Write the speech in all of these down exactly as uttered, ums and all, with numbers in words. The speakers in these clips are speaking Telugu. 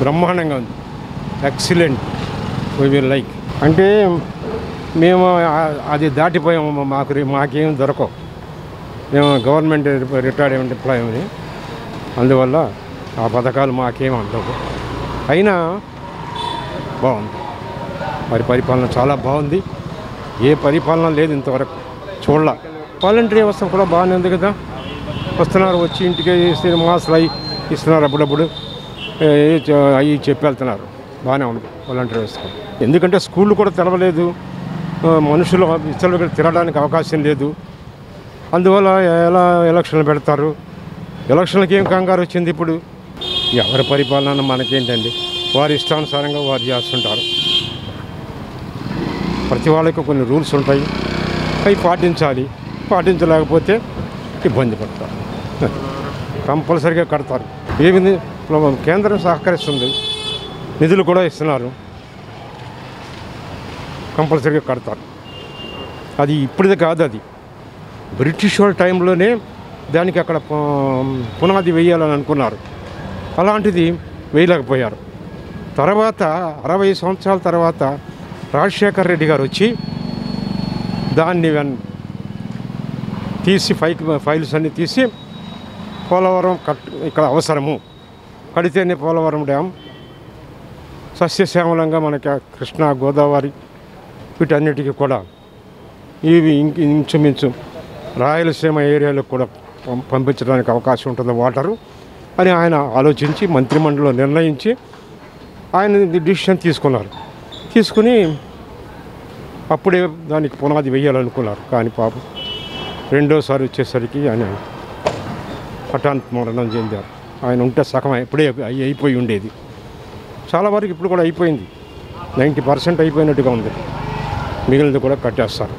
బ్రహ్మాండంగా ఉంది, ఎక్సలెంట్, వీ విల్ లైక్. అంటే మేము అది దాటిపోయాము, మాకు మాకేం దొరకవు, మేము గవర్నమెంట్ రిటైర్డ్ ఎంప్లాయీని, అందువల్ల ఆ పథకాలు మాకేం అందవు. అయినా బాగుంది, మరి పరిపాలన చాలా బాగుంది, ఏ పరిపాలన లేదు ఇంతవరకు చూడాల. వాలంటరీ వ్యవస్థ కూడా బాగానే ఉంది కదా, వస్తున్నారు, వచ్చి ఇంటికి మాసాలు అవి ఇస్తున్నారు, అప్పుడప్పుడు అవి చెప్పి వెళ్తున్నారు, బాగానే ఉంది వాలంటరీ వ్యవస్థ. ఎందుకంటే స్కూళ్ళు కూడా తెరవలేదు, మనుషులు ఇతరులు తిరగడానికి అవకాశం లేదు, అందువల్ల ఎలా ఎలక్షన్లు పెడతారు, ఎలక్షన్లకి ఏం కంగారు వచ్చింది. ఇప్పుడు ఎవరి పరిపాలన మనకేంటండి, వారి ఇష్టానుసారంగా వారు చేస్తుంటారు. ప్రతి వాళ్ళకి కొన్ని రూల్స్ ఉంటాయి, అవి పాటించాలి, పాటించలేకపోతే ఇబ్బంది పడతారు, కంపల్సరీగా కడతారు. ఏమి కేంద్రం సహకరిస్తుంది, నిధులు కూడా ఇస్తున్నారు, కంపల్సరీగా కడతారు. అది ఇప్పుడుది కాదు, అది బ్రిటిష్ వాళ్ళ టైంలోనే దానికి అక్కడ పునాది వేయాలని అనుకున్నారు, అలాంటిది వేయలేకపోయారు. తర్వాత అరవై సంవత్సరాల తర్వాత రాజశేఖర్ రెడ్డి గారు వచ్చి దాన్ని తీసి ఫై ఫైల్స్ అన్నీ తీసి పోలవరం కట్ ఇక్కడ అవసరము, కడితేనే పోలవరం డ్యామ్ సస్యశ్యామలంగా మనకి కృష్ణా గోదావరి వీటన్నిటికీ కూడా ఇవి ఇంక ఇంచుమించు రాయలసీమ ఏరియాలకు కూడా పంపించడానికి అవకాశం ఉంటుంది వాటరు అని ఆయన ఆలోచించి మంత్రిమండలిలో నిర్ణయించి ఆయన డిసిషన్ తీసుకున్నారు. తీసుకుని అప్పుడే దానికి పునాది వేయాలనుకున్నారు. కానీ పాపం రెండోసారి వచ్చేసరికి ఆయన హఠాత్ మరణం చెందారు. ఆయన ఉంటే సగం ఎప్పుడే అయిపోయి ఉండేది, చాలా వరకు ఇప్పుడు కూడా అయిపోయింది, నైంటీ పర్సెంట్ అయిపోయినట్టుగా ఉంది, మిగిలినది కూడా కట్టేస్తారు.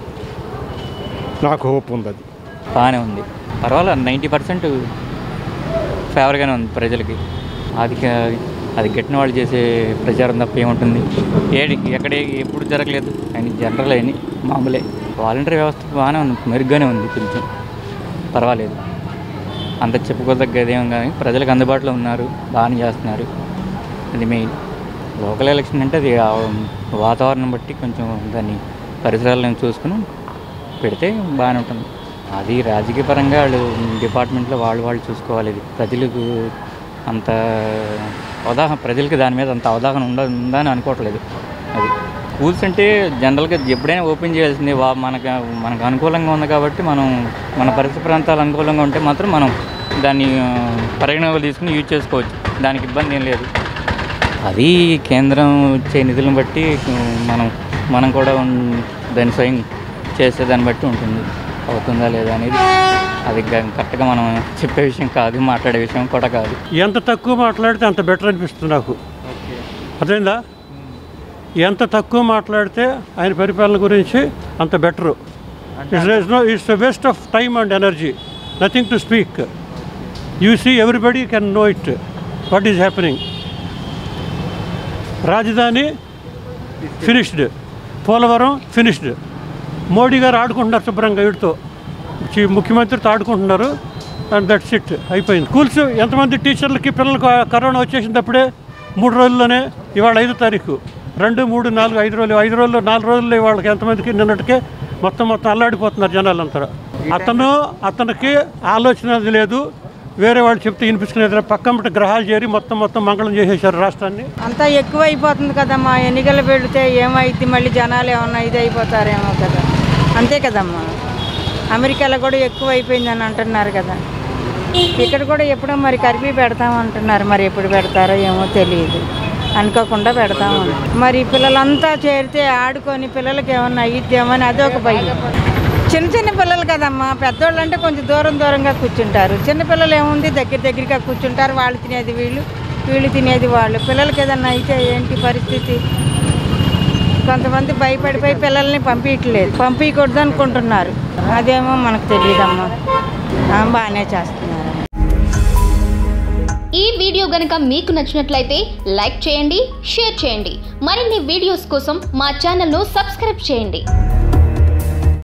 నాకు హోప్ ఉంది, అది బాగానే ఉంది, పర్వాలేదు, నైంటీ పర్సెంట్ ఫేవర్గానే ఉంది ప్రజలకి. అది అది గట్టిన వాళ్ళు చేసే ప్రచారం తప్ప ఏముంటుంది, ఏడి ఎక్కడ ఎప్పుడు జరగలేదు, అని జనరల్ అని మామూలే. వాలంటరీ వ్యవస్థ బాగానే ఉంది, మెరుగ్గానే ఉంది, కొంచెం పర్వాలేదు, అంత చెప్పుకోదగ్గదేమో కానీ ప్రజలకు అందుబాటులో ఉన్నారు, బాగానే చేస్తున్నారు. అది మెయిన్. లోకల్ ఎలక్షన్ అంటే అది వాతావరణం బట్టి కొంచెం దాన్ని పరిసరాలను చూసుకుని పెడితే బాగానే ఉంటుంది. అది రాజకీయ పరంగా వాళ్ళు డిపార్ట్మెంట్లో వాళ్ళు వాళ్ళు చూసుకోవాలి. ఇది ప్రజలకు అంత అవగాహన, ప్రజలకి దాని మీద అంత అవగాహన ఉండ ఉందని అనుకోవట్లేదు. అది స్కూల్స్ అంటే జనరల్గా ఎప్పుడైనా ఓపెన్ చేయాల్సింది, వా మనకు మనకు అనుకూలంగా ఉంది కాబట్టి మనం మన పరిసర ప్రాంతాలు అనుకూలంగా ఉంటే మాత్రం మనం దాన్ని పరిగణనలో తీసుకుని యూజ్ చేసుకోవచ్చు, దానికి ఇబ్బంది ఏం లేదు. అది కేంద్రం ఇచ్చే నిధులను బట్టి మనం మనం కూడా దాన్ని స్వయం చేసే దాన్ని బట్టి ఉంటుంది, అవుతుందా లేదా అనేది. అది కరెక్ట్గా మనం చెప్పే విషయం కాదు, మాట్లాడే విషయం కూడా కాదు. ఎంత తక్కువ మాట్లాడితే అంత బెటర్ అనిపిస్తుంది నాకు, అర్థమైందా? ఎంత తక్కువ మాట్లాడితే ఆయన పరిపాలన గురించి అంత better. It's no it's the waste of time and energy, nothing to speak. You see everybody can know it what is happening. రాజధాని ఫినిష్డ్, పోలవరం ఫినిష్డ్. మోడీ గారు ఆడుకుంటున్నారు శుభ్రంగా, వీటితో ముఖ్యమంత్రితో ఆడుకుంటున్నారు, అండ్ దట్స్ ఇట్, అయిపోయింది. స్కూల్స్ ఎంతమంది టీచర్లకి పిల్లలకు కరోనా వచ్చేసినప్పుడే మూడు రోజుల్లోనే, ఇవాళ ఐదో తారీఖు, రెండు మూడు నాలుగు ఐదు రోజులు ఐదు రోజుల్లో నాలుగు రోజుల్లో వాళ్ళకి ఎంతమందికి నిన్నటికే మొత్తం మొత్తం అల్లాడిపోతున్నారు జనాలంతా. అతను అతనికి ఆలోచన లేదు, వేరే వాళ్ళు చెప్తే వినిపించుకునేది పక్కన గ్రహాలు చేరి మొత్తం మొత్తం మంగళం చేసేసారు రాష్ట్రాన్ని. అంతా ఎక్కువ అయిపోతుంది కదమ్మా, ఎన్నికలు పెడితే ఏమైంది, మళ్ళీ జనాలు ఏమన్నా ఇది అయిపోతారేమో కదా, అంతే కదమ్మా. అమెరికాలో కూడా ఎక్కువ అయిపోయిందని అంటున్నారు కదా, ఇక్కడ కూడా ఎప్పుడో మరి కర్ఫ్యూ పెడతామంటున్నారు, మరి ఎప్పుడు పెడతారో ఏమో తెలియదు, అనుకోకుండా పెడతాము. మరి పిల్లలంతా చేరితే ఆడుకొని పిల్లలకి ఏమన్నా అయ్యిద్దేమని అదొక భయం. చిన్న చిన్న పిల్లలు కదమ్మా, పెద్దోళ్ళు అంటే కొంచెం దూరం దూరంగా కూర్చుంటారు, చిన్నపిల్లలు ఏముంది దగ్గర దగ్గరగా కూర్చుంటారు, వాళ్ళు తినేది వీళ్ళు, వీళ్ళు తినేది వాళ్ళు. పిల్లలకి ఏదన్నా అయితే ఏంటి పరిస్థితి? కొంతమంది భయపడిపోయి పిల్లల్ని పంపించట్లేదు, పంపించకూడదు అనుకుంటున్నారు, అదేమో మనకు తెలియదమ్మా. బాగానే చేస్తున్నారు. ఈ వీడియో గనుక మీకు నచ్చినట్లయితే లైక్ చేయండి, షేర్ చేయండి. మరిన్ని వీడియోస్ కోసం మా ఛానల్ను సబ్స్క్రైబ్ చేయండి.